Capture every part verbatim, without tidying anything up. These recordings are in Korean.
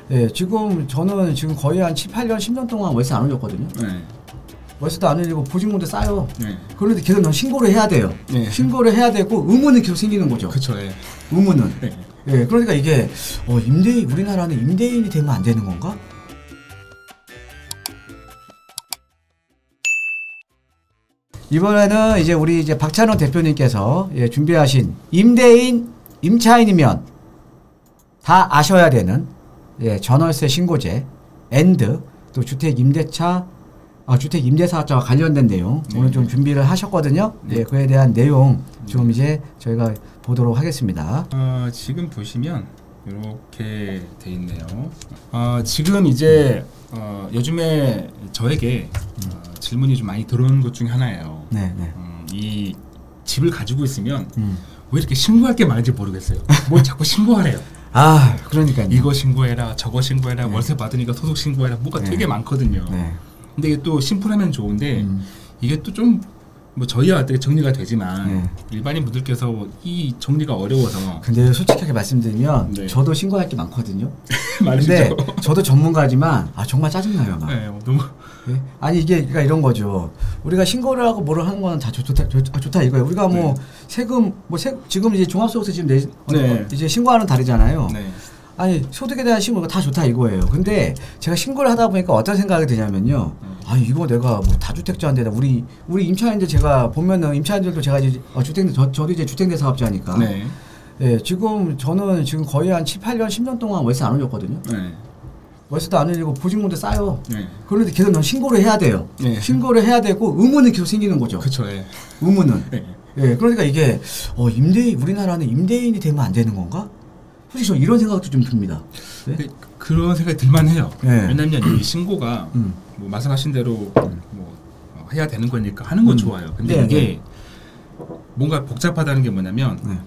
예, 지금 저는 지금 거의 한 칠, 팔 년, 십 년 동안 월세 안 올렸거든요. 네. 월세도 안 올리고 보증금도 싸요. 네. 그런데 계속 넌 신고를 해야 돼요. 네. 신고를 해야 되고 의무는 계속 생기는 거죠. 그렇죠. 예. 의무는. 네. 예, 그러니까 이게 어, 임대인 우리나라는 임대인이 되면 안 되는 건가? 이번에는 이제 우리 이제 박찬호 대표님께서 예, 준비하신 임대인 임차인이면 다 아셔야 되는 예, 전월세 신고제, 엔드, 또 주택 임대차, 아, 주택 임대사업자와 관련된 내용 네. 오늘 좀 준비를 하셨거든요. 네. 예, 그에 대한 내용 좀 네. 이제 저희가 보도록 하겠습니다. 어, 지금 보시면 이렇게 돼 있네요. 어, 지금 이제 어, 요즘에 저에게 음. 어, 질문이 좀 많이 들어오는 것 중에 하나예요. 네, 네. 음, 이 집을 가지고 있으면 음. 왜 이렇게 신고할 게 많은지 모르겠어요. 뭘 자꾸 신고하래요. 아, 그러니까요. 이거 신고해라, 저거 신고해라, 네. 월세 받으니까 소득 신고해라, 뭐가 네. 되게 많거든요. 네. 근데 이게 또 심플하면 좋은데 음. 이게 또 좀 뭐 저희와 정리가 되지만 네. 일반인 분들께서 이 정리가 어려워서. 근데 솔직하게 말씀드리면 네. 저도 신고할 게 많거든요. 많으시죠? 근데 저도 전문가지만 아 정말 짜증나요. 막. 네, 너무. 네? 아니 이게 그러니까 이런 거죠. 우리가 신고를 하고 뭐를 하는 건 다 좋다, 좋다, 좋다 이거예요. 우리가 뭐 네. 세금 뭐 세, 지금 이제 종합소득세 지금 내, 네. 어, 이제 신고하는 달이잖아요. 네. 아니 소득에 대한 신고가 다 좋다 이거예요. 근데 제가 신고를 하다 보니까 어떤 생각이 드냐면요. 음. 아 이거 내가 뭐 다주택자인데 우리 우리 임차인들 제가 보면은 임차인들도 제가 이제 어, 주택 저 저도 이제 주택내 사업자니까. 네. 예, 지금 저는 지금 거의 한 칠, 팔 년, 십 년 동안 월세 안 올렸거든요. 네. 월세도 안 올리고 보증금도 싸요. 네. 그런데 계속 넌 신고를 해야 돼요. 네. 신고를 해야 되고 의무는 계속 생기는 거죠. 그렇죠. 예. 의무는. 네. 예, 그러니까 이게 어, 임대인 우리나라는 임대인이 되면 안 되는 건가? 솔직히 저 이런 생각도 좀 듭니다. 네? 그런 생각이 들만해요. 네. 왜냐하면 이 신고가 음. 뭐 말씀하신 대로 음. 뭐 해야 되는 거니까 하는 건 음. 좋아요. 근데 네, 이게 네. 뭔가 복잡하다는 게 뭐냐면 네.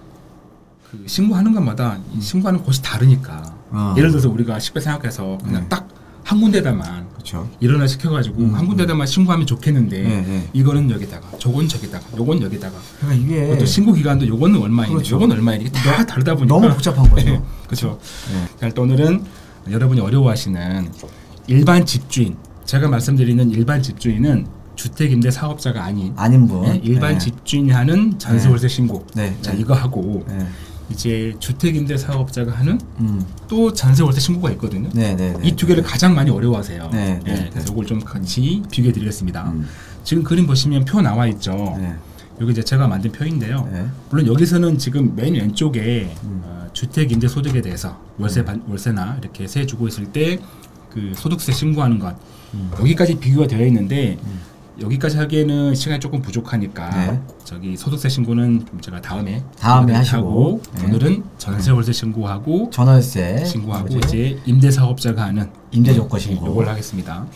그 신고하는 것마다 음. 신고하는 곳이 다르니까. 아. 예를 들어서 우리가 쉽게 생각해서 그냥 네. 딱 한 군데다만 그쵸. 일원화 시켜가지고 음. 한 군데다만 신고하면 좋겠는데 네, 네. 이거는 여기다가 저건 저기다가 요건 여기다가 그러니까 이게 또 신고 기간도 요거는 얼마인데 그렇죠. 요건 얼마인데 이게 다 너, 다르다 보니까 너무 복잡한 거죠. 네. 그렇죠. 네. 자, 오늘은 여러분이 어려워하시는 일반 집주인, 제가 말씀드리는 일반 집주인은 주택임대 사업자가 아닌 아닌 분 네, 일반 네. 집주인이 하는 전세월세 신고 네. 자 네. 이거 하고 네. 이제 주택임대 사업자가 하는 음. 또 전세월세 신고가 있거든요. 네, 네, 네, 이 두 개를 네. 가장 많이 어려워하세요. 네, 네, 네, 그래서 이걸 좀 같이 비교해드리겠습니다. 음. 지금 그림 보시면 표 나와 있죠. 네. 여기 이제 제가 만든 표인데요. 네. 물론 여기서는 지금 맨 왼쪽에 음. 어, 주택임대 소득에 대해서 월세 음. 반, 월세나 이렇게 세 주고 있을 때 그 소득세 신고하는 것 음. 여기까지 비교가 되어 있는데. 음. 여기까지 하기에는 시간이 조금 부족하니까 네. 저기 소득세 신고는 제가 다음에 다음에 하시고 네. 오늘은 전세월세 신고하고 전월세 신고하고 뭐지? 이제 임대사업자가 하는 임대조건 신고 이걸 하겠습니다.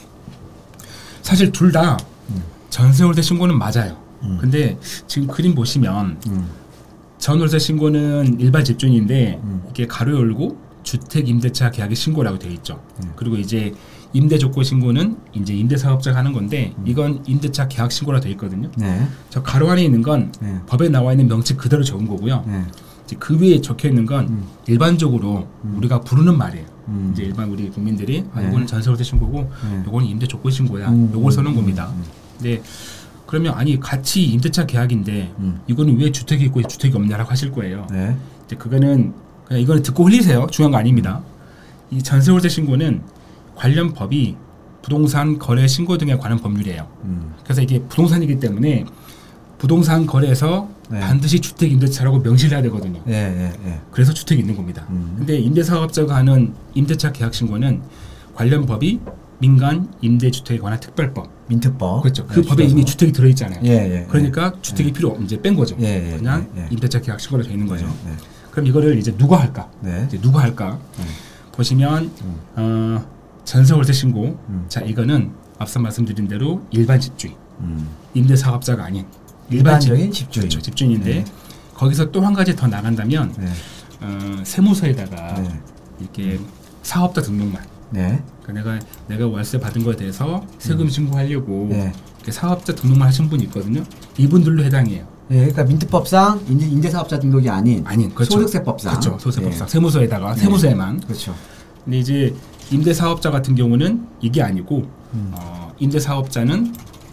사실 둘 다 음. 전세월세 신고는 맞아요. 음. 근데 지금 그림 보시면 음. 전월세 신고는 일반 집주인인데 음. 이게 가로 열고 주택임대차 계약의 신고라고 되어 있죠. 음. 그리고 이제 임대조건 신고는 이제 임대사업자가 하는 건데 음. 이건 임대차 계약 신고라 되어 있거든요. 네. 저 가로 안에 있는 건 네. 법에 나와 있는 명칭 그대로 적은 거고요. 네. 이제 그 위에 적혀 있는 건 음. 일반적으로 음. 우리가 부르는 말이에요. 음. 이제 일반 우리 국민들이 네. 아, 이거는 전세월세 신고고, 네. 이거는 임대조건 신고야. 음. 이걸 써놓은 겁니다. 음. 근데 그러면 아니 같이 임대차 계약인데 음. 이거는 왜 주택이 있고 주택이 없냐라고 하실 거예요. 네. 이제 그거는 그냥 이거는 듣고 흘리세요. 중요한 거 아닙니다. 이 전세월세 신고는 관련 법이 부동산 거래 신고 등에 관한 법률이에요. 음. 그래서 이게 부동산이기 때문에 부동산 거래에서 네. 반드시 주택 임대차라고 명시를 해야 되거든요. 네, 네, 네. 그래서 주택이 있는 겁니다. 음. 근데 임대사업자가 하는 임대차 계약 신고는 관련 법이 민간 임대주택에 관한 특별법. 민특법. 그렇죠. 그 네, 법에 이미 주택이 들어있잖아요. 예, 예, 예. 그러니까 주택이 예. 필요 이제 뺀 거죠. 예, 예, 그냥 예, 예. 임대차 계약 신고로 되어 있는 거죠. 예, 예. 그럼 이거를 이제 누가 할까? 네. 이제 누가 할까? 네. 보시면 음. 어, 전세월세 신고. 음. 자 이거는 앞서 말씀드린 대로 일반 집주인, 음. 임대사업자가 아닌 일반적인 집주인. 그렇죠, 집주인인데 네. 거기서 또 한 가지 더 나간다면 네. 어, 세무서에다가 네. 이렇게 음. 사업자 등록만. 네. 그러니까 내가 내가 월세 받은 거에 대해서 세금 음. 신고하려고 네. 이렇게 사업자 등록만 하신 분이 있거든요. 이분들로 해당해요. 네, 그러니까 민특법상 임대, 임대사업자 등록이 아닌, 아닌 그렇죠. 소득세법상, 그렇죠, 소득세법상 네. 세무서에다가 네. 세무서에만. 그렇죠. 근데 이제 임대사업자 같은 경우는 이게 아니고 음. 어, 임대사업자는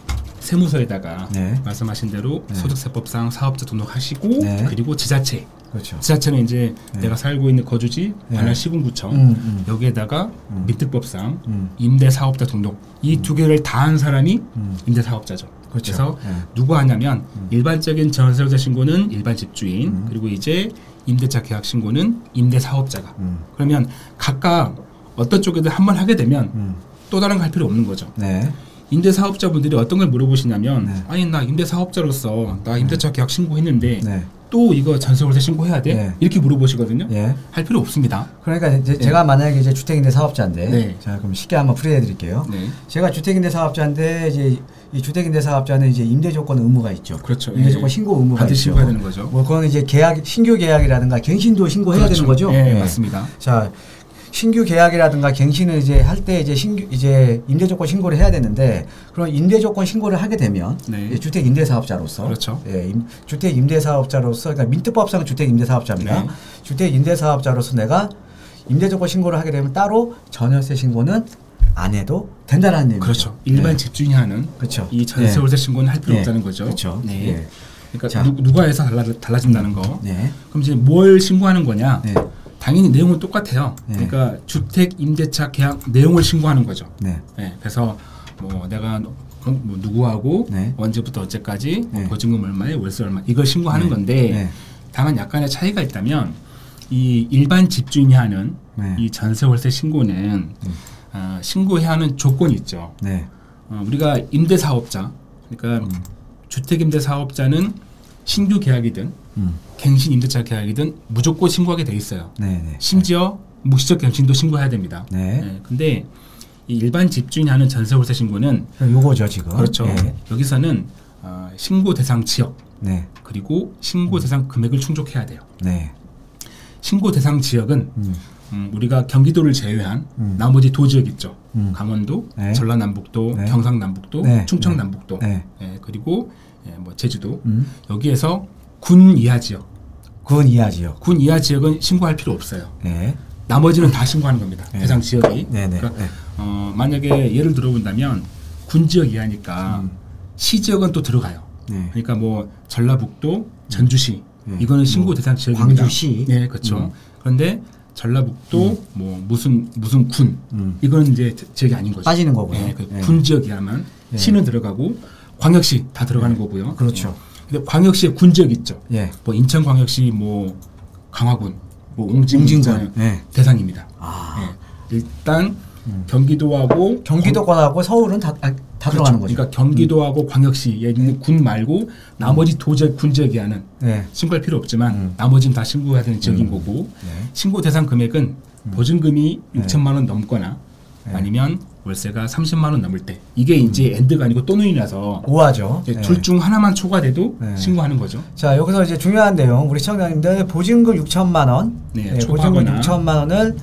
세무서에다가 네. 말씀하신 대로 네. 소득세법상 사업자 등록하시고 네. 그리고 지자체 그렇죠. 지자체는 이제 네. 내가 살고 있는 거주지 네. 관할 시군구청 음, 음. 여기에다가 음. 민특법상 음. 임대사업자 등록 이 두 개를 다 한 사람이 음. 임대사업자죠. 그렇죠. 그래서 네. 누구 하냐면 음. 일반적인 전세호세 신고는 일반 집주인 음. 그리고 이제 임대차 계약 신고는 임대사업자가 음. 그러면 각각 어떤 쪽에든 한 번 하게 되면 음. 또 다른 거 할 필요 없는 거죠. 네. 임대사업자분들이 어떤 걸 물어보시냐면 네. 아니 나 임대사업자로서 나 임대차 계약 신고했는데 네. 또 이거 전세월세 신고해야 돼? 네. 이렇게 물어보시거든요. 네. 할 필요 없습니다. 그러니까 이제 네. 제가 만약에 이제 주택임대사업자인데 네. 자 그럼 쉽게 한번 풀이해드릴게요. 네. 제가 주택임대사업자인데 이제 이 주택임대사업자는 이제 임대조건 의무가 있죠. 그렇죠. 임대조건 예. 신고 의무가 반드시 있죠. 신고해야 되는 거죠. 뭐 그건 이제 계약 신규 계약이라든가 갱신도 신고해야 그렇죠. 되는 거죠. 예, 네. 맞습니다. 자. 신규 계약이라든가 갱신을 이제 할 때 이제 신규 이제 임대조건 신고를 해야 되는데 그럼 임대조건 신고를 하게 되면 네. 주택 임대사업자로서 그렇죠. 예, 임, 주택 임대사업자로서 그러니까 민특법상 주택 임대사업자입니다. 네. 주택 임대사업자로서 내가 임대조건 신고를 하게 되면 따로 전월세 신고는 안 해도 된다는 얘기죠. 그렇죠. 일반 네. 집주인이 하는 그렇죠. 이 전세월세 네. 신고는 할 필요 네. 없다는 거죠. 그렇죠. 네. 네. 그러니까 자. 누, 누가 해서 달라, 달라진다는 거. 네. 그럼 이제 뭘 신고하는 거냐? 네. 당연히 내용은 똑같아요. 네. 그러니까 주택 임대차 계약 내용을 신고하는 거죠. 네. 네. 그래서 뭐 내가 뭐 누구하고 네. 언제부터 언제까지 네. 뭐 보증금 얼마에 월세 얼마 이걸 신고하는 네. 건데 네. 다만 약간의 차이가 있다면 이 일반 집주인이 하는 네. 이 전세월세 신고는 음. 어, 신고해야 하는 조건이 있죠. 네. 어, 우리가 임대사업자 그러니까 음. 주택임대사업자는 신규 계약이든 음. 갱신 임대차 계약이든 무조건 신고하게 돼 있어요. 네네. 심지어 묵시적 갱신도 신고해야 됩니다. 네. 네. 근데 이 일반 집주인이 하는 전세월세 신고는 요거죠 지금. 그렇죠. 네. 여기서는 어, 신고 대상 지역 네. 그리고 신고 대상 금액을 충족해야 돼요. 네. 신고 대상 지역은 음. 음, 우리가 경기도를 제외한 음. 나머지 도지역 있죠. 음. 강원도, 네. 전라남북도, 네. 경상남북도, 네. 충청남북도, 네. 네. 그리고 예, 뭐 제주도 음. 여기에서 군 이하 지역, 군 이하 지역, 군 이하 지역은 신고할 필요 없어요. 네. 나머지는 다 신고하는 겁니다. 네. 대상 지역이. 네. 네. 그러니까 네. 어, 만약에 예를 들어본다면 군 지역 이하니까 음. 시 지역은 또 들어가요. 네. 그러니까 뭐 전라북도, 전주시 네. 이거는 신고 뭐 대상 지역입니다. 광주시. 네, 그렇죠. 음. 그런데 전라북도 음. 뭐 무슨 무슨 군 음. 이거는 이제 지역이 아닌 거죠. 빠지는 거고요. 네, 그 네. 군 지역이야만 네. 시는 들어가고 광역시 다 들어가는 네. 거고요. 그렇죠. 네. 근데 광역시에 군 지역 있죠. 예. 뭐 인천광역시 뭐 강화군, 뭐 옹진군 네. 대상입니다. 아. 네. 일단 음. 경기도하고 경기도권하고 서울은 다, 다 그렇죠. 들어가는 거죠. 그러니까 경기도하고 음. 광역시에 있는 군 말고 나머지 도지역 군 지역이하는 네. 신고할 필요 없지만 음. 나머지는 다 신고해야 되는 지역인 음. 거고 네. 신고 대상 금액은 음. 보증금이 네. 육천만 원 넘거나 네. 아니면 월세가 삼십만 원 넘을 때 이게 음. 이제 엔드가 아니고 또는이라서 우아죠. 네. 둘 중 하나만 초과돼도 네. 신고하는 거죠. 자 여기서 이제 중요한 내용 우리 시청자님들 보증금 육천만 원, 네, 네, 보증금 육천만 원을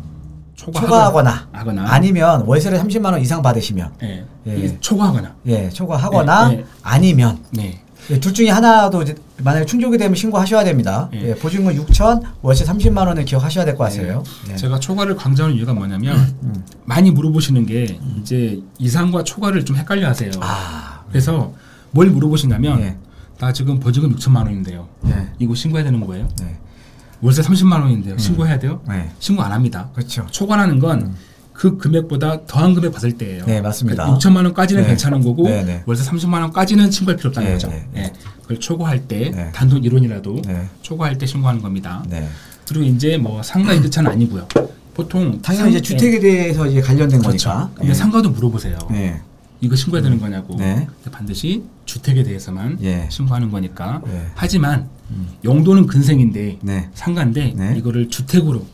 초과하거나, 초과하거나 하거나. 아니면 월세를 삼십만 원 이상 받으시면 네. 예. 초과하거나 예 초과하거나 네. 네. 아니면 네. 예, 둘 중에 하나도 이제 만약에 충족이 되면 신고하셔야 됩니다. 네. 예, 보증금 육천, 월세 삼십만 원을 기억하셔야 될 것 같아요. 네. 네. 제가 초과를 강조하는 이유가 뭐냐면 음, 음. 많이 물어보시는 게 음. 이제 이상과 초과를 좀 헷갈려 하세요. 아, 그래서 뭘 물어보시냐면 네. 나 지금 보증금 육천만 원인데요. 네. 이거 신고해야 되는 거예요? 네. 월세 삼십만 원인데요. 음. 신고해야 돼요? 네. 신고 안 합니다. 그렇죠. 초과라는 건 그 음. 금액보다 더한 금액 받을 때예요. 네, 맞습니다. 그러니까 육천만 원까지는 네. 괜찮은 거고 네, 네. 월세 삼십만 원까지는 신고할 필요 없다는 네, 거죠. 네, 네. 네. 그걸 초과할 때 네. 단돈 일 원이라도 네. 초과할 때 신고하는 겁니다. 네. 그리고 이제 뭐 상가 임대차는 아니고요. 보통 당연히 상, 이제 주택에 대해서 이제 관련된 그렇죠. 거니까. 근데 네. 상가도 물어보세요. 네. 이거 신고해야 되는 거냐고. 네. 반드시 주택에 대해서만 예. 신고하는 거니까. 예. 하지만 음. 용도는 근생인데 네. 상가인데 네. 이거를 주택으로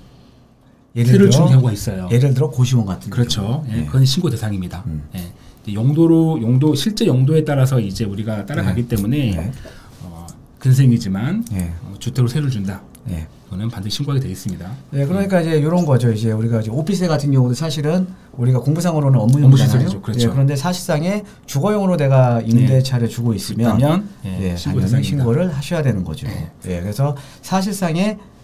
예를 세를 준 경우가 있어요. 예를 들어 고시원 같은 그렇죠. 예. 네. 그건 신고 대상입니다. 음. 예. 용도로 용도 실제 용도에 따라서 이제 우리가 따라가기 네. 때문에 네. 어, 근생이지만 네. 어, 주택으로 세를 준다. 네. 그거는 반드시 신고하게 되어 있습니다. 네, 그러니까 음. 이제 이런 거죠. 이제 우리가 이제 오피스 같은 경우도 사실은 우리가 공부상으로는 업무용이잖아요. 그렇죠. 네, 그런데 사실상에 주거용으로 내가 임대차를 네. 주고 있으면 있다면, 예, 네, 신고 당연히 신고를 하셔야 되는 거죠. 네. 네, 그래서 사실상에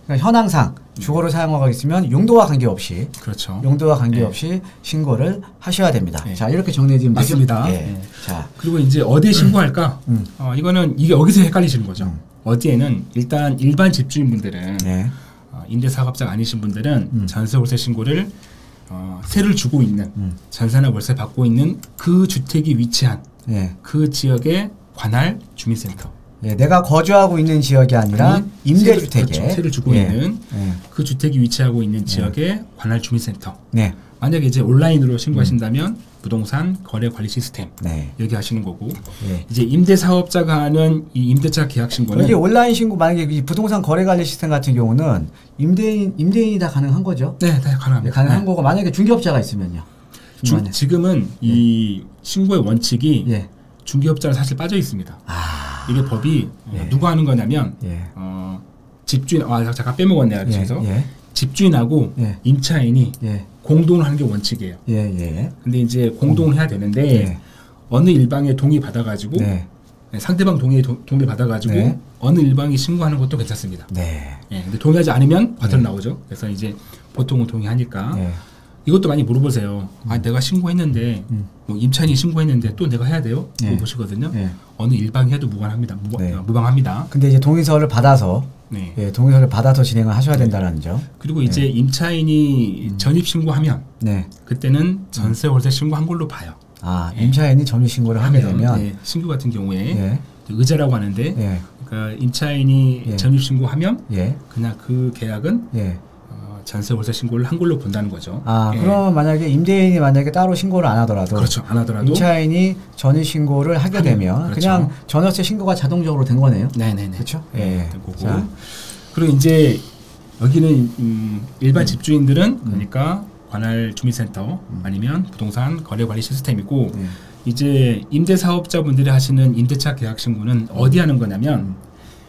그러니까 현황상 주거를 사용하고 있으면 용도와 관계없이 그렇죠. 용도와 관계없이 네. 신고를 하셔야 됩니다. 네. 자 이렇게 정리해 주면 맞습니다. 네. 네. 자 그리고 이제 어디에 신고할까? 음. 어, 이거는 이게 여기서 헷갈리시는 거죠. 음. 어디에는 일단 일반 집주인분들은 네. 어, 임대사업자가 아니신 분들은 음. 전세 월세 신고를 어, 세를 주고 있는 음. 전세나 월세 받고 있는 그 주택이 위치한 네. 그 지역의 관할 주민센터. 예, 내가 거주하고 있는 지역이 아니라 임대주택에 세를, 그렇죠. 세를 주고 예. 있는 예. 그 주택이 위치하고 있는 지역의 예. 관할 주민센터. 네. 만약에 이제 온라인으로 신고하신다면 음. 부동산 거래 관리 시스템 네. 여기 하시는 거고 네. 이제 임대 사업자가 하는 이 임대차 계약 신고는 여기 온라인 신고 만약에 이 부동산 거래 관리 시스템 같은 경우는 임대인 임대인이 다 가능한 거죠? 네, 다 가능합니다. 네, 가능한 네. 거고 만약에 중개업자가 있으면요. 주, 지금은 네. 이 신고의 원칙이 네. 중개업자는 사실 빠져 있습니다. 아. 이게 법이 예. 누가 하는 거냐면 예. 어, 집주인 아 잠깐 빼먹었네요. 그래서 예. 예. 집주인하고 예. 임차인이 예. 공동을 하는 게 원칙이에요. 예. 근데 이제 공동을 해야 되는데 예. 어느 일방에 동의 받아가지고 네. 상대방 동의 도, 동의 받아가지고 네. 어느 일방이 신고하는 것도 괜찮습니다. 네. 예. 근데 동의하지 않으면 과태료 네. 나오죠. 그래서 이제 보통은 동의하니까. 네. 이것도 많이 물어보세요. 음. 아 내가 신고했는데 음. 뭐 임차인이 신고했는데 또 내가 해야 돼요? 네. 물어보시거든요. 네. 어느 일방이 해도 무관합니다. 무, 네. 무방합니다. 근데 이제 동의서를 받아서 네. 예, 동의서를 받아서 진행을 하셔야 된다는 점. 그리고 이제 네. 임차인이 음. 전입 신고하면 네. 그때는 전세 월세 신고한 걸로 봐요. 아 네. 임차인이 전입 신고를 하게 되면 네. 신고 같은 경우에 네. 의제라고 하는데 네. 그러니까 임차인이 네. 전입 신고하면 네. 그냥 그 계약은 네. 전세 월세 신고를 한 걸로 본다는 거죠. 아, 예. 그럼 만약에 임대인이 만약에 따로 신고를 안 하더라도, 그렇죠, 안 하더라도 임차인이 전입 신고를 하게 하면, 되면 그렇죠. 그냥 전월세 신고가 자동적으로 된 거네요. 네네네. 그렇죠. 예. 네, 된 거고. 자. 그리고 이제 여기는 음, 일반 음. 집주인들은 음. 그러니까 관할 주민센터 음. 아니면 부동산 거래 관리 시스템이고 음. 이제 임대 사업자분들이 하시는 임대차 계약 신고는 음. 어디 하는 거냐면. 음.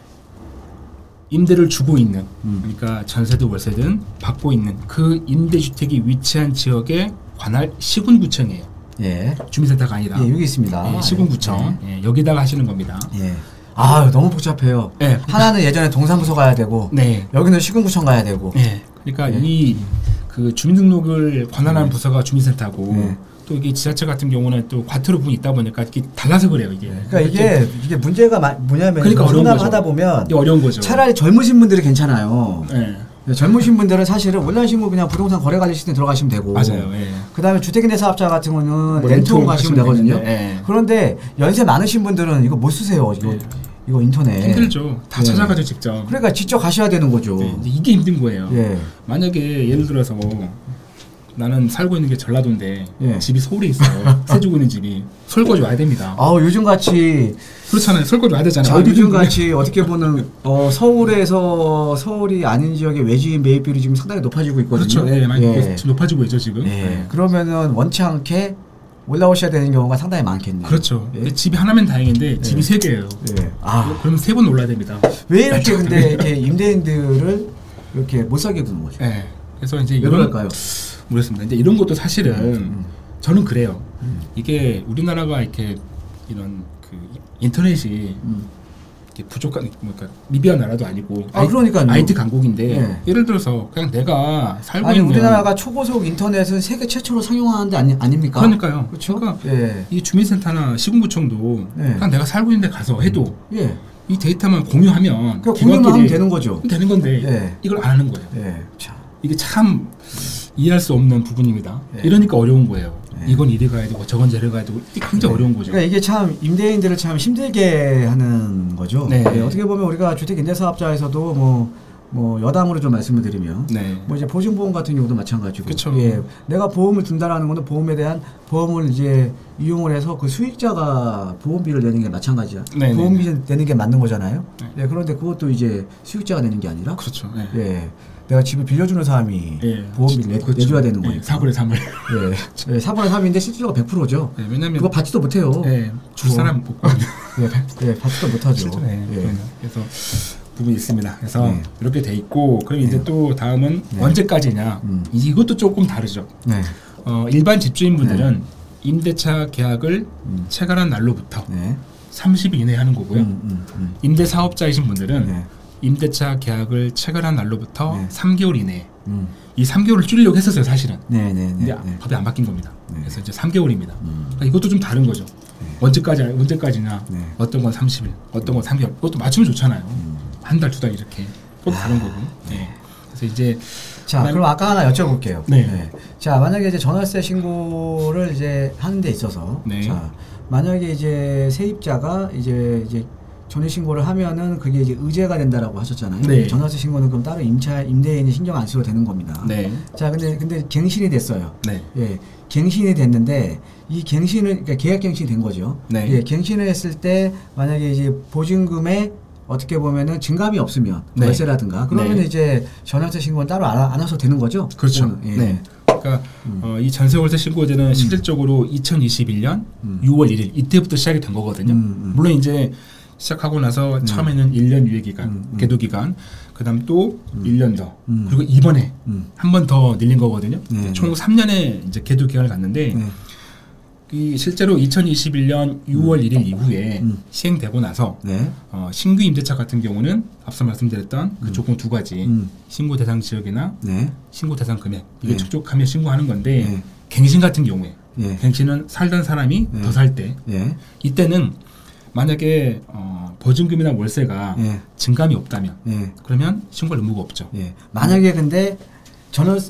임대를 주고 있는 음. 그러니까 전세든 월세든 받고 있는 그 임대주택이 위치한 지역의 관할 시군구청이에요. 예. 주민센터가 아니라. 예, 여기 있습니다. 예, 시군구청. 예. 예, 여기다가 하시는 겁니다. 예. 아 너무 복잡해요. 예. 하나는 예전에 동사무소 가야 되고, 네. 여기는 시군구청 가야 되고. 예. 그러니까 예. 이 그 주민등록을 관할하는 예. 부서가 주민센터고. 예. 또 이게 지자체 같은 경우는 또 과태료 부분이 있다 보니까 이게 달라서 그래요 이게. 그러니까 이게 이게 문제가 마, 뭐냐면 그러니까 어려운 거죠. 하다 보면 이게 어려운 거죠. 차라리 젊으신 분들이 괜찮아요. 네. 젊으신 분들은 사실은 온라인 신고 그냥 부동산 거래 관리 시스템 들어가시면 되고. 맞아요. 예. 그다음에 주택임대 사업자 같은 경우는 뭐 렌트홈 가시면 되거든요. 예. 그런데 연세 많으신 분들은 이거 못 쓰세요. 이거 예. 이거 인터넷 힘들죠. 다 예. 찾아가죠 직접. 그러니까 직접 가셔야 되는 거죠. 네. 이게 힘든 거예요. 예. 만약에 예를 들어서 나는 살고 있는 게 전라도인데 예. 집이 서울에 있어요. 세주고 있는 집이 설거지 와야 됩니다. 아 요즘 같이 그렇잖아요. 설거지 와야 되잖아요. 자, 요즘 같이 어떻게 보면 어, 서울에서 서울이 아닌 지역의 외지인 매입비율이 지금 상당히 높아지고 있거든요. 그렇죠. 예, 많이 예. 높아지고 있죠 지금. 예. 예. 그러면은 원치 않게 올라오셔야 되는 경우가 상당히 많겠네요. 그렇죠. 예. 집이 하나면 다행인데 예. 집이 세 개예요. 예. 아 그러면 세 번 올라야 됩니다. 왜 이렇게 근데 이렇게 임대인들을 이렇게 못 살게 두는 거죠? 예. 그래서 이제 왜 그럴까요? 모르겠습니다. 근데 이런 것도 사실은 음. 저는 그래요. 음. 이게 우리나라가 이렇게 이런 그 인터넷이 음. 이렇게 부족한 그러니까 미비한 나라도 아니고 아 그러니까요. 아이티 강국인데 네. 예를 들어서 그냥 내가 살고 아니, 있는 우리나라가 초고속 인터넷은 세계 최초로 상용하는데 아니, 아닙니까? 그러니까요. 그렇죠. 그러니까 네. 이 주민센터나 시군구청도 네. 그냥 내가 살고 있는 데 가서 해도 네. 이 데이터만 공유하면 그러니까 공유만 하면 되는 거죠. 되는 건데 네. 이걸 안 하는 거예요. 네. 참. 이게 참 이해할 수 없는 부분입니다. 네. 이러니까 어려운 거예요. 네. 이건 이리 가야 되고 저건 저리 가야 되고 이게 굉장히 네. 어려운 거죠. 그러니까 이게 참 임대인들을 참 힘들게 하는 거죠. 네. 네. 어떻게 보면 우리가 주택임대사업자에서도 뭐, 뭐 여담으로 좀 말씀을 드리면 네. 뭐 이제 보증보험 같은 경우도 마찬가지고 그쵸. 예. 내가 보험을 든다라는 거는 보험에 대한 보험을 이제 이용을 해서 그 수익자가 보험비를 내는 게 마찬가지야. 네. 보험비 네. 내는 게 맞는 거잖아요. 네. 예. 그런데 그것도 이제 수익자가 내는 게 아니라 그렇죠. 네. 예. 내가 집을 빌려주는 사람이 예. 보험비를 내, 그렇죠. 내줘야 되는 거니까. 예. 사분의 삼을. 예. 예. 사분의 삼인데 실제로가 백 퍼센트죠. 예. 왜냐면 그거 받지도 못해요. 예. 줄 사람 못 받. 예. 예. 받지도 못하죠. 네. 예. 그래서 부분이 있습니다. 그래서 네. 이렇게 돼 있고 그럼 이제 네. 또 다음은 네. 언제까지냐? 음. 이것도 조금 다르죠. 네. 어, 일반 집주인분들은 네. 임대차 계약을 음. 체결한 날로부터 네. 삼십 일 이내에 하는 거고요. 음, 음, 음. 임대 사업자이신 분들은 네. 임대차 계약을 체결한 날로부터 네. 삼 개월 이내에 음. 이 삼 개월을 줄이려고 했었어요, 사실은. 네, 네, 네. 근데 네. 법이 안 바뀐 겁니다. 네. 그래서 이제 삼 개월입니다. 음. 그러니까 이것도 좀 다른 거죠. 네. 언제까지 언제까지나 네. 어떤 건 삼십 일, 어떤 건 삼 개월. 그것도 맞추면 좋잖아요. 음. 한 달, 두 달 이렇게. 그것도 아. 다른 거고. 네. 그래서 이제 자, 만... 그럼 아까 하나 여쭤볼게요. 네. 네. 자, 만약에 이제 전월세 신고를 이제 하는 데 있어서 네. 자, 만약에 이제 세입자가 이제 이제 전입 신고를 하면은 그게 이제 의제가 된다라고 하셨잖아요. 네. 전월세 신고는 그럼 따로 임차 임대인이 신경 안 써도 되는 겁니다. 네. 자, 근데 근데 갱신이 됐어요. 네. 예. 갱신이 됐는데 이 갱신을 그러니까 계약 갱신이 된 거죠. 네. 예. 갱신을 했을 때 만약에 이제 보증금에 어떻게 보면은 증감이 없으면 네. 월세라든가 그러면 네. 이제 전월세 신고는 따로 안, 안 하셔도 되는 거죠. 그렇죠. 음, 예. 네. 그러니까 음. 어, 이 전세월세 신고제는 음. 실질적으로 이천이십일 년 음. 유월 일일 이때부터 시작이 된 거거든요. 음, 음. 물론 이제 시작하고 나서 음. 처음에는 일 년 유예 기간, 음, 음. 계도 기간, 그다음 또 음. 일 년 더, 음. 그리고 이번에 음. 한 번 더 늘린 거거든요. 네, 총 네. 삼 년의 이제 계도 기간을 갖는데 네. 이 실제로 이천이십일 년 유월 일일 이후에 음. 시행되고 나서 네. 어, 신규 임대차 같은 경우는 앞서 말씀드렸던 그 음. 조건 두 가지 음. 신고 대상 지역이나 네. 신고 대상 금액 이게 네. 충족하면 신고하는 건데 네. 갱신 같은 경우에 예. 갱신은 살던 사람이 네. 더 살 때 예. 이때는 만약에 어, 보증금이나 월세가 예. 증감이 없다면 예. 그러면 신고할 의무가 없죠. 예. 만약에 근데 전월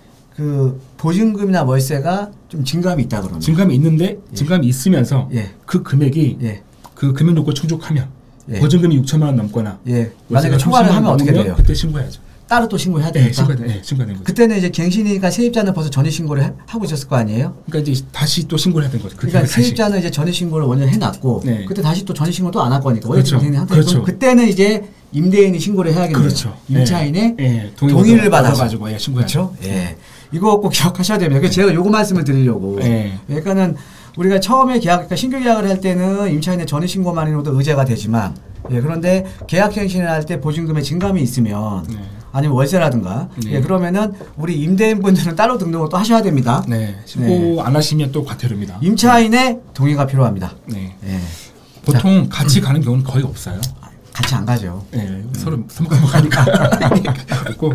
그 보증금이나 월세가 좀 증감이 있다 그러면 증감이 있는데 예. 증감이 있으면서 예. 그 금액이 예. 그 금액 놓고 충족하면 예. 보증금이 육천만 원 넘거나 예. 만약에 초과를 하면 어떻게 돼요? 그때 신고해야죠. 따로 또 신고해야 네, 되니까. 신고돼, 네, 신고되는 거죠. 그때는 이제 갱신이니까 세입자는 벌써 전입 신고를 해, 하고 있었을 거 아니에요? 그러니까 이제 다시 또 신고를 해야 되는 거죠. 그러니까 다시. 세입자는 이제 전입 신고를 먼저 해놨고, 네. 그때 다시 또 전입 신고 또 안 할 거니까 그렇죠. 그렇죠. 그때는 이제 임대인이 신고를 해야겠네요. 그렇죠. 임차인의 네. 네. 동의를 받아서 가지고 예, 신고해야죠. 그렇죠. 예, 이거 꼭 기억하셔야 됩니다. 그래서 제가 요거 말씀을 드리려고. 네. 그러니까는 우리가 처음에 계약, 그러니까 신규 계약을 할 때는 임차인의 전입 신고만으로도 의제가 되지만, 예, 그런데 계약 갱신을 할 때 보증금에 증감이 있으면. 네. 아니면 월세라든가 네. 예, 그러면은 우리 임대인분들은 따로 등록을 또 하셔야 됩니다. 네, 신고 네. 안 하시면 또 과태료입니다. 임차인의 동의가 필요합니다. 네, 예. 보통 자, 같이 가는 경우는 거의 없어요. 같이 안 가죠. 네, 음. 서로 서먹서먹하니까 없고.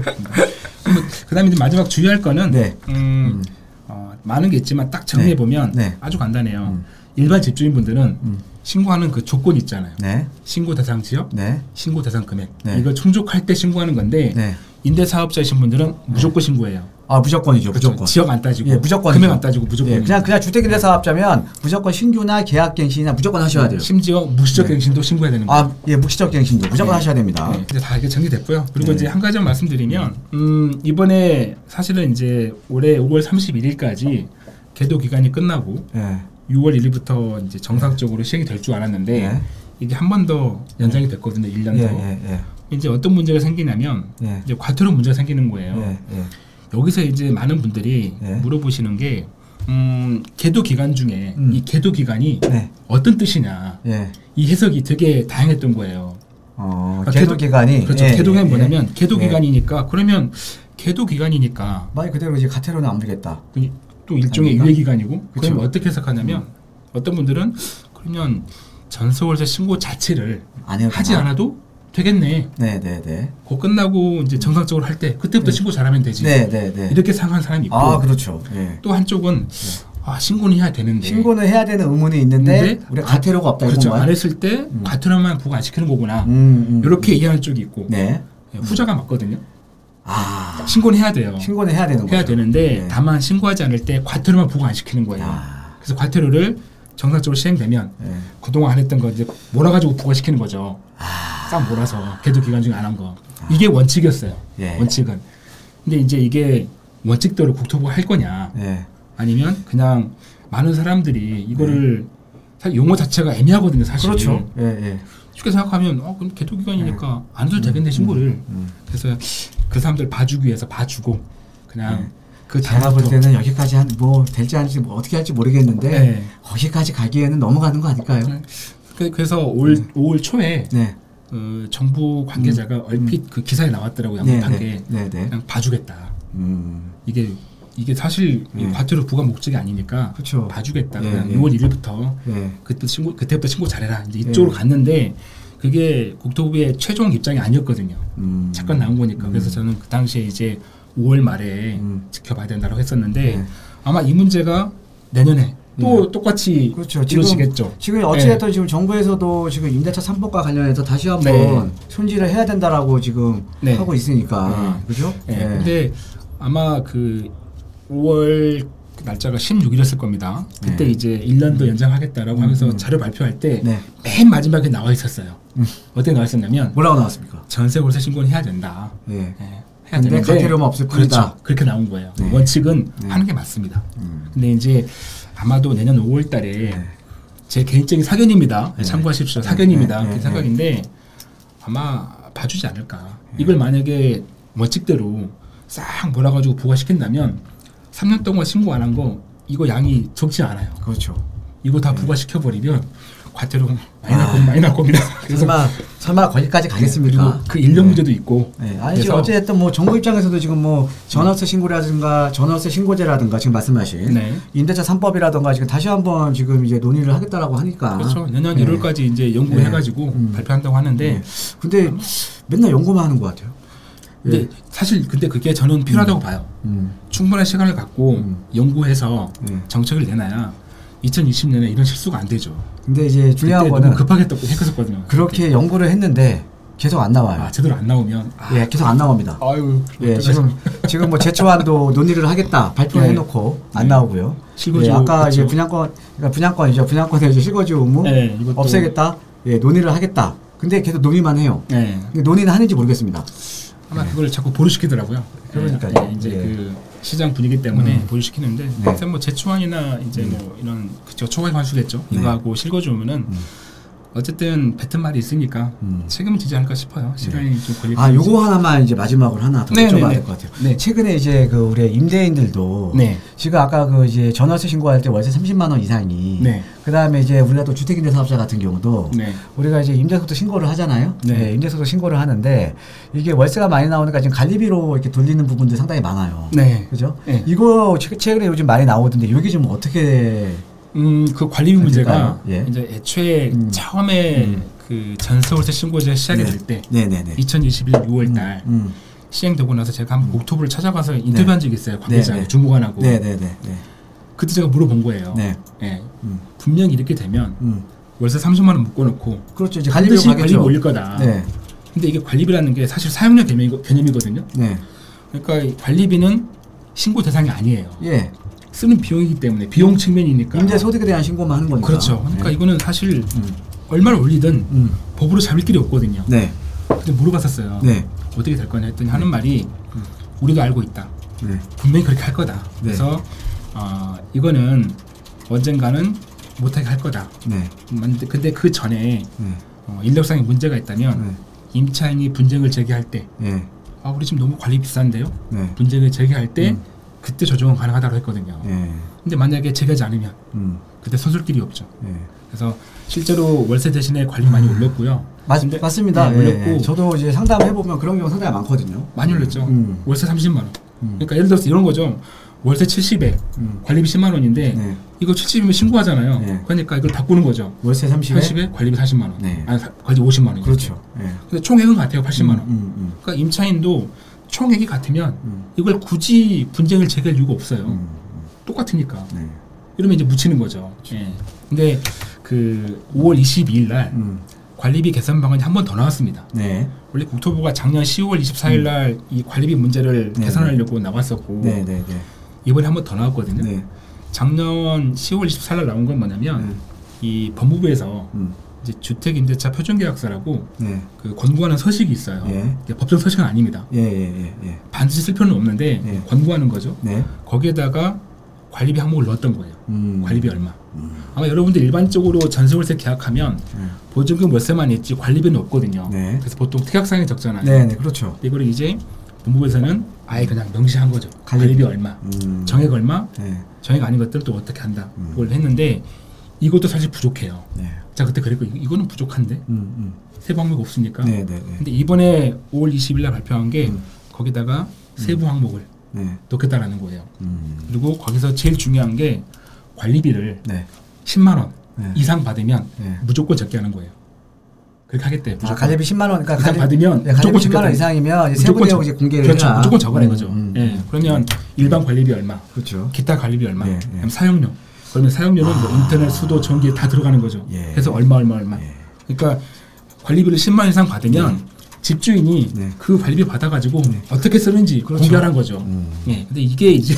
그다음에 이제 마지막 주의할 거는 네. 음, 음. 어, 많은 게 있지만 딱 정리해 보면 네. 네. 아주 간단해요. 음. 일반 집주인분들은 음. 신고하는 그 조건 있잖아요. 네. 신고 대상 지역, 네. 신고 대상 금액. 네. 이걸 충족할 때 신고하는 건데 네. 임대 사업자이신 분들은 무조건 신고해요. 아 무조건이죠. 그렇죠. 무조건. 지역 안 따지고, 예, 무조건. 금액 안 따지고 무조건. 예, 그냥 그냥 주택임대 사업자면 무조건 신규나 계약갱신이나 무조건 하셔야 돼요. 심지어 무시적 네. 갱신도 신고해야 되는 거예요. 아, 예, 묵시적 갱신도 무조건 네. 하셔야 됩니다. 네. 이제 다 이게 정리됐고요. 그리고 네. 이제 한 가지 말씀드리면, 음, 이번에 사실은 이제 올해 오월 삼십일일까지 계도 기간이 끝나고 예. 유월 일일부터 이제 정상적으로 시행이 될 줄 알았는데 네. 이게 한 번 더 연장이 됐거든요. 일 년 예, 더. 예, 예. 이제 어떤 문제가 생기냐면 예. 이제 과태료 문제가 생기는 거예요. 예, 예. 여기서 이제 많은 분들이 네. 물어보시는 게 음, 계도 기간 중에 음. 이 계도 기간이 네. 어떤 뜻이냐 예. 이 해석이 되게 다양했던 거예요. 어, 그러니까 계도 기간이 그렇죠. 예, 계도 기간이 예, 뭐냐면 예. 계도 예. 기간이니까 그러면 계도 기간이니까 말 그대로 이제 가태료는 안 물겠다. 또 일종의 아닙니까? 유예 기간이고 그쵸. 그러면 어떻게 해석하냐면 음. 어떤 분들은 그러면 전세월세 신고 자체를 안 해도 하지 되나? 않아도 되겠네. 네, 네, 네. 그 끝나고 이제 정상적으로 할 때 그때부터 네. 신고 잘하면 되지. 네, 네, 네. 이렇게 생각하는 사람이 있고 아, 그렇죠. 예. 또 한쪽은 아 신고는 해야 되는데 신고는 해야 되는 의무는 있는데 근데 우리가 가태료가 없다 그렇죠. 이건가요? 안 했을 때 음. 과태료만 부과 안 시키는 거구나. 음, 음. 이렇게 이해하는 쪽이 있고 네. 예, 후자가 맞거든요. 아, 신고는 해야 돼요. 신고는 해야 되는 거죠. 해야 되는데 네. 다만 신고하지 않을 때 과태료만 부과 안 시키는 거예요. 아. 그래서 과태료를 정상적으로 시행되면 네. 그동안 안 했던 거 이제 몰아가지고 부과시키는 거죠. 아. 싹 몰아서 계도 기간 중에 안 한 거. 이게 원칙이었어요. 예. 원칙은. 근데 이제 이게 원칙대로 국토부가 할 거냐 예. 아니면 그냥 많은 사람들이 이거를 사실 용어 자체가 애매하거든요. 사실. 그렇죠. 예, 예. 쉽게 생각하면 어 그럼 계도 기간이니까 안 해도 되겠네 신고를. 음, 음. 그래서 그 사람들 봐주기 위해서 봐주고 그냥 네. 그 제가 볼 다음부터 때는 여기까지 한 뭐 될지 안 될지 뭐 어떻게 할지 모르겠는데 네. 거기까지 가기에는 넘어가는 거 아닐까요? 그- 그래서 올 네. 오월 초에 네. 어, 정부 관계자가 음. 얼핏 그 기사에 나왔더라고요. 네, 양급한 네. 게 네, 네. 그냥 봐주겠다. 음. 이게 이게 사실 이 네. 과태료 부과 목적이 아니니까 그쵸. 봐주겠다. 네, 그냥 네. 유월 일일부터 네. 그때 신고 그때부터 신고 잘해라. 이제 이쪽으로 네. 갔는데 그게 국토부의 최종 입장이 아니었거든요. 음. 잠깐 나온 거니까. 음. 그래서 저는 그 당시에 이제 오월 말에 음. 지켜봐야 된다고 했었는데 네. 아마 이 문제가 내년에 또 네. 똑같이 그렇죠. 이루어지겠죠. 지금, 지금 어찌됐든 네. 지금 정부에서도 지금 임대차 삼 법과 관련해서 다시 한번 네. 손질을 해야 된다라고 지금 네. 하고 있으니까 네. 그죠? 네. 네. 근데 아마 그 오월 날짜가 십육 일이었을 겁니다. 그때 네. 이제 일 년 더 연장하겠다라고 음, 하면서 음. 자료 발표할 때 맨 네. 마지막에 나와 있었어요. 음. 어떻게 나와 있었냐면 뭐라고 나왔습니까? 전세 월세 신고는 해야 된다. 네. 네. 해야 되는데 강제료는 없을 뿐이다. 그렇죠. 그렇게 나온 거예요. 네. 원칙은 네. 하는 게 맞습니다. 음. 근데 이제 아마도 내년 오월 달에 네. 제 개인적인 사견입니다. 네. 참고하십시오. 사견입니다. 네. 그 생각인데 아마 봐주지 않을까. 네. 이걸 만약에 원칙대로 싹 몰아가지고 부과시킨다면 삼 년 동안 신고 안 한 거 이거 양이 적지 않아요. 그렇죠. 이거 다 네. 부과시켜버리면 과태료 많이 날 겁니다. 많이 날 겁니다. 설마 설마 거기까지 가겠습니까? 그 인력 문제도 네. 있고. 네. 아니 지금 어쨌든 뭐 정부 입장에서도 지금 뭐 전월세 신고라든가 전월세 신고제라든가 지금 말씀하신 네. 임대차 삼 법이라든가 지금 다시 한번 지금 이제 논의를 하겠다라고 하니까. 그렇죠. 내년 네. 일월까지 이제 연구해가지고 네. 음. 발표한다고 하는데. 네. 근데 맨날 연구만 하는 것 같아요. 근데 예. 사실 근데 그게 저는 필요하다고 음. 봐요. 음. 충분한 시간을 갖고 음. 연구해서 네. 정책을 내놔야 이천이십 년에 이런 실수가 안 되죠. 근데 이제 중요한 거는 너무 급하게 했었거든요. 그렇게 그때. 연구를 했는데 계속 안 나와요. 아, 제대로 안 나오면 아. 예, 계속 안 나옵니다. 아유, 예, 지금 지금 뭐 제초안도 논의를 하겠다 발표해 놓고 네. 안 네. 나오고요. 실거주 예, 아까 그렇죠. 이제 분양권 그러니까 분양권이죠. 분양권에 이제 실거주 의무 네, 없애겠다. 예, 논의를 하겠다. 근데 계속 논의만 해요. 네. 근데 논의는 하는지 모르겠습니다. 아마 네. 그걸 자꾸 보류시키더라고요. 그러니까 네, 이제 네. 그 시장 분위기 때문에 음. 보류시키는데, 네. 뭐 제초안이나 이제 음. 뭐 이런 그쵸 초과 환수겠죠. 네. 이거하고 실거주 의무는 음. 어쨌든 뱉은 말이 있으니까 음. 책임을 지지 않을까 싶어요. 시간이 네. 좀 걸릴 아, 요거 하나만 이제 마지막으로 하나 더 여쭤봐야 될 것 같아요. 네. 최근에 이제 그 우리 임대인들도 네. 지금 아까 그 이제 전월세 신고할 때 월세 삼십만 원 이상이 네. 그 다음에 이제 우리가 또 주택임대 사업자 같은 경우도 네. 우리가 이제 임대소득 신고를 하잖아요. 네. 네. 임대소득 신고를 하는데 이게 월세가 많이 나오니까 지금 관리비로 이렇게 돌리는 부분들 상당히 많아요. 네. 그죠? 네. 이거 최근에 요즘 많이 나오던데 여기 좀 어떻게 음, 그 관리비 문제가 예. 이제 애초에 음. 처음에 음. 그 전세월세 신고제 시작이 네. 될 때 네네네. 이천이십일 유월 달 음. 음. 시행되고 나서 제가 한 국토부를 찾아가서 인터뷰한 네. 적이 있어요. 관계자 주무관하고. 네네네. 그때 제가 물어본 거예요. 네. 네. 음. 분명히 이렇게 되면 음. 월세 삼십만 원 묶어놓고 그렇죠. 이제 관리비 관리비 올릴 거다. 네. 근데 이게 관리비라는 게 사실 사용료 개념이, 개념이거든요. 네. 그러니까 관리비는 신고 대상이 아니에요. 예. 쓰는 비용이기 때문에 비용 측면이니까 임대 소득에 대한 신고만 하는 거니까. 그렇죠. 그러니까 네. 이거는 사실 음. 얼마를 올리든 음. 법으로 잡을 길이 없거든요. 네. 근데 물어봤었어요. 네. 어떻게 될 거냐 했더니 네. 하는 말이 음. 우리도 알고 있다. 네. 분명히 그렇게 할 거다. 네. 그래서 어, 이거는 언젠가는 못하게 할 거다. 네. 근데 그 전에 네. 어, 인력상의 문제가 있다면 네. 임차인이 분쟁을 제기할 때 네. 아 우리 지금 너무 관리 비싼데요. 네. 분쟁을 제기할 때 음. 그때 조정은 가능하다고 했거든요. 예. 근데 만약에 제기하지 않으면 음. 그때 선술길이 없죠. 예. 그래서 실제로 월세 대신에 관리 많이 올렸고요. 맞, 맞습니다. 네, 예, 올렸고 예. 저도 이제 상담해 보면 그런 경우 상당히 많거든요. 많이 올렸죠. 음. 월세 삼십만 원. 음. 그러니까 예를 들어서 이런 거죠. 월세 칠십에 음. 관리비 십만 원인데 네. 이거 칠십이면 신고하잖아요. 네. 그러니까 이걸 바꾸는 거죠. 월세 삼십에, 삼십에 관리비 사십만 원. 네. 아니 관리비 오십만 원. 그렇죠. 네. 근데 총액은 같아요. 팔십만 원. 음, 음, 음. 그러니까 임차인도 총액이 같으면 음. 이걸 굳이 분쟁을 제기할 이유가 없어요. 음. 똑같으니까. 네. 이러면 이제 묻히는 거죠. 예. 근데 그 오월 이십이일 날 음. 관리비 개선 방안이 한 번 더 나왔습니다. 네. 원래 국토부가 작년 시월 이십사일 날 이 음. 관리비 문제를 네. 개선하려고 네. 나왔었고 네. 네. 네. 이번에 한 번 더 나왔거든요. 네. 작년 시월 이십사일 날 나온 건 뭐냐면 네. 이 법무부에서 음. 이제 주택임대차 표준계약서라고 네. 그 권고하는 서식이 있어요. 예. 법정 서식은 아닙니다. 예, 예, 예, 예. 반드시 쓸 필요는 없는데 예. 권고하는 거죠. 네. 거기에다가 관리비 항목을 넣었던 거예요. 음. 관리비 얼마. 음. 아마 여러분들 일반적으로 전세월세 계약하면 음. 보증금 월세만 있지 관리비는 없거든요. 네. 그래서 보통 특약사항이 적잖아요. 네, 네, 그렇죠. 이거를 이제 법무부에서는 아예 그냥 명시한 거죠. 관리비, 관리비 얼마, 음. 정액 얼마, 네. 정액 아닌 것들은 또 어떻게 한다. 음. 그걸 했는데 이것도 사실 부족해요. 네. 자 그때 그랬고 이거는 부족한데 음, 음. 세부 항목 없으니까. 네, 네, 네. 근데 이번에 오월 이십일 날 발표한 게 음. 거기다가 세부 음. 항목을 네. 넣겠다라는 거예요. 음. 그리고 거기서 제일 중요한 게 관리비를 네. 십만 원 네. 이상 받으면 네. 무조건 적게 하는 거예요. 그렇게 하겠대요. 아, 가입비 십만 원, 그러니까 가입 받으면 네, 무조건 십만 원 이상이면 무조건 세부대고 이제 공개를 그렇죠. 해라. 무조건 적어낸 거죠. 음, 음. 예. 그러면 일반 관리비 얼마, 그렇죠. 기타 관리비 얼마, 예, 예. 그다음 사용료. 그러면 사용료는 아. 뭐 인터넷, 수도, 전기 다 들어가는 거죠. 예. 그래서 얼마, 얼마, 얼마. 예. 그러니까 관리비를 십만 원 이상 받으면 네. 집주인이 네. 그 관리비 받아가지고 네. 어떻게 쓰는지 그렇죠. 공개하는 거죠. 음. 예. 근데 이게 이제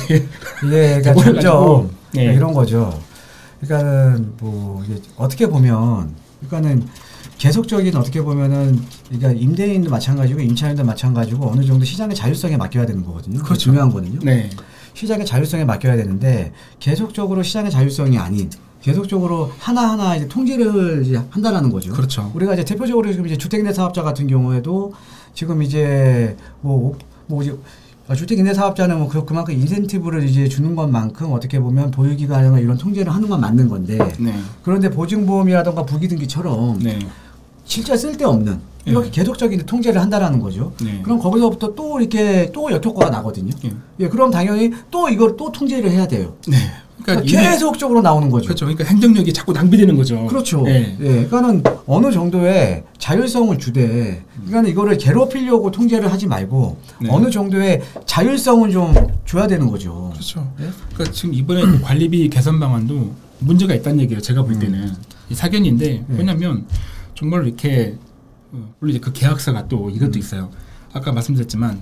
예, 그러니까 점점 예. 이런 거죠. 그러니까는 뭐 이게 어떻게 보면 그러니까는 계속적인 어떻게 보면은 그러니까 임대인도 마찬가지고 임차인도 마찬가지고 어느 정도 시장의 자율성에 맡겨야 되는 거거든요. 그게 그렇죠. 중요한 거거든요. 네. 시장의 자율성에 맡겨야 되는데 계속적으로 시장의 자율성이 아닌 계속적으로 하나하나 이제 통제를 이제 한다라는 거죠. 그렇죠. 우리가 이제 대표적으로 지금 이제 주택임대 사업자 같은 경우에도 지금 이제 뭐, 뭐 이제 주택임대 사업자는 뭐 그, 그만큼 인센티브를 이제 주는 것만큼 어떻게 보면 보유기간이나 이런 통제를 하는 건 맞는 건데 네. 그런데 보증보험이라던가 부기등기처럼 네. 실제 쓸데없는 이렇게 네. 계속적인 통제를 한다라는 거죠. 네. 그럼 거기서부터 또 이렇게 또 역효과가 나거든요. 네. 예, 그럼 당연히 또 이걸 또 통제를 해야 돼요. 네. 그러니까, 그러니까 계속적으로 나오는 거죠. 그렇죠. 그러니까 행정력이 자꾸 낭비되는 거죠. 그렇죠. 네. 예, 그러니까는 어느 정도의 자율성을 주되, 그러니까 이거를 괴롭히려고 통제를 하지 말고 네. 어느 정도의 자율성을 좀 줘야 되는 거죠. 그렇죠. 네? 그러니까 지금 이번에 관리비 개선 방안도 문제가 있다는 얘기예요. 제가 볼 때는 음. 이 사견인데 네. 왜냐하면 정말 이렇게 물론 이제 그 계약서가 또 이것도 음. 있어요. 아까 말씀드렸지만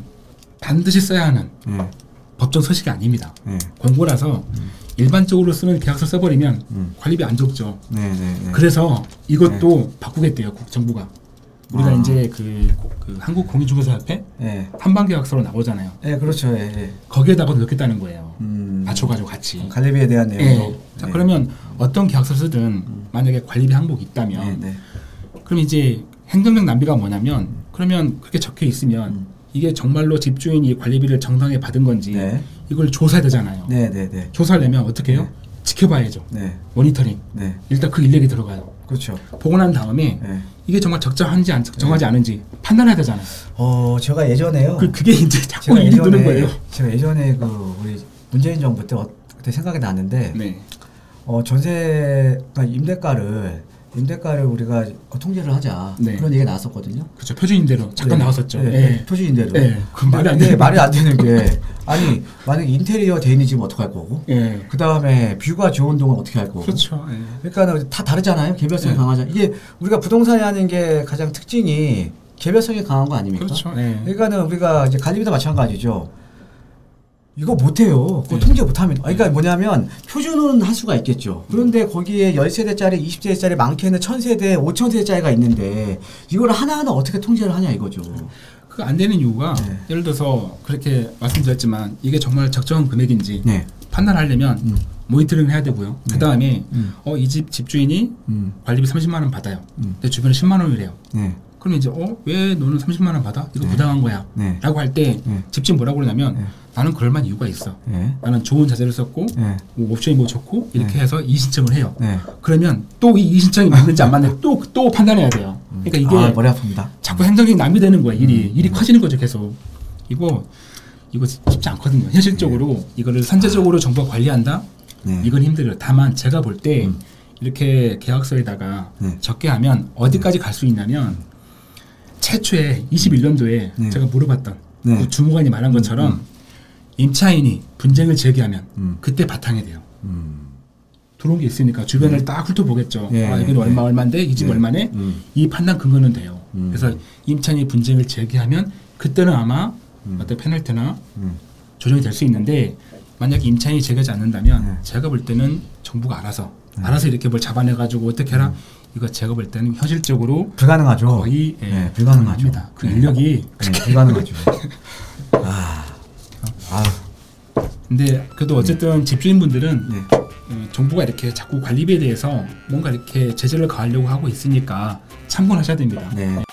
반드시 써야 하는 음. 법정 서식이 아닙니다. 음. 공고라서 음. 일반적으로 쓰는 계약서 써버리면 음. 관리비 안 적죠. 네, 네, 네. 그래서 이것도 네. 바꾸겠대요. 정부가. 우리가 아. 이제 그, 그 한국공인중개사협회 네. 한방계약서로 나오잖아요. 네, 그렇죠. 네, 네. 거기에다가 넣겠다는 거예요. 음. 맞춰가지고 같이. 관리비에 대한 내용도. 네. 자, 네. 그러면 어떤 계약서 쓰든 음. 만약에 관리비 항목이 있다면 네, 네. 그럼 이제 행정력 낭비가 뭐냐면 그러면 그렇게 적혀 있으면 음. 이게 정말로 집주인이 관리비를 정당하게 받은 건지 네. 이걸 조사해야 되잖아요. 네, 네, 네. 조사하려면 어떻게 해요? 네. 지켜봐야죠. 네. 모니터링. 네. 일단 그 인력이 들어가요. 그렇죠. 보고 난 다음에 네. 이게 정말 적정한지 안 적정하지 네. 않은지 판단해야 되잖아요. 어, 제가 예전에요. 그, 그게 이제 자꾸 일이 드는 거예요. 제가 예전에 그 우리 문재인 정부 때 어, 그때 생각이 나는데 네. 어, 전세 그러니까 임대가를 임대가를 우리가 통제를 하자 네. 그런 얘기가 나왔었거든요. 그렇죠. 표준임대로 잠깐 네. 나왔었죠. 네. 네. 표준임대로. 네. 그 말이 안 되는 말이 안 되는 게 아니 만약에 인테리어 대인이 지금 어떻게 할 거고, 네. 그 다음에 뷰가 좋은 동은 어떻게 할 거고. 그렇죠. 네. 그러니까 다 다르잖아요. 개별성이 네. 강하잖아요. 이게 우리가 부동산에 하는 게 가장 특징이 개별성이 강한 거 아닙니까? 그렇죠. 네. 그러니까는 우리가 이제 관리비도 마찬가지죠. 이거 못해요. 그거 네. 통제 못하면. 그러니까 뭐냐면 표준은 할 수가 있겠죠. 그런데 거기에 십 세대짜리, 이십 세대짜리 많게는 천 세대, 오천 세대짜리가 있는데 이걸 하나하나 어떻게 통제를 하냐 이거죠. 그 안 되는 이유가 네. 예를 들어서 그렇게 말씀드렸지만 이게 정말 적정한 금액인지 네. 판단하려면 음. 모니터링을 해야 되고요. 네. 그 다음에 음. 어, 이 집 집주인이 음. 관리비 삼십만 원 받아요. 음. 근데 주변에 십만 원이래요. 네. 그럼 이제 어? 왜 너는 삼십만 원 받아? 이거 네. 부당한 거야. 네. 라고 할 때 네. 집주인 뭐라고 그러냐면 네. 나는 그럴 만한 이유가 있어. 네. 나는 좋은 자재를 썼고 네. 뭐 옵션이 뭐 좋고 이렇게 네. 해서 이의신청을 해요. 네. 그러면 또 이 이의신청이 맞는지 안 맞는지 또, 또 판단해야 돼요. 음. 그러니까 이게 아, 머리 아픕니다. 자꾸 행정이 낭비되는 거야. 일이. 음. 일이 커지는 거죠 계속. 이거 이거 쉽지 않거든요. 현실적으로 네. 이거를 선제적으로 정부가 관리한다? 네. 이건 힘들어요. 다만 제가 볼 때 음. 이렇게 계약서에다가 네. 적게 하면 어디까지 갈 수 있냐면 최초에 이십일 년도에 네. 제가 물어봤던 네. 그 주무관이 말한 것처럼 음. 임차인이 분쟁을 제기하면 음. 그때 바탕이 돼요. 음. 들어온 게 있으니까 주변을 네. 딱 훑어보겠죠. 네. 아, 이건 네. 얼마 얼마인데 이 집 네. 얼마네? 음. 이 판단 근거는 돼요. 음. 그래서 임차인이 분쟁을 제기하면 그때는 아마 음. 어떤 페널티나 음. 조정이 될 수 있는데 만약 임차인이 제기하지 않는다면 네. 제가 볼 때는 정부가 알아서 네. 알아서 이렇게 뭘 잡아내가지고 어떻게 해라. 음. 이거 제가 볼 때는 현실적으로 불가능하죠. 거의 예, 네, 불가능하죠. 그 인력이 네, 불가능하죠. 아, 아. 근데 그래도 어쨌든 네. 집주인분들은 네. 어, 정부가 이렇게 자꾸 관리비에 대해서 뭔가 이렇게 제재를 가하려고 하고 있으니까 참고하셔야 됩니다. 네.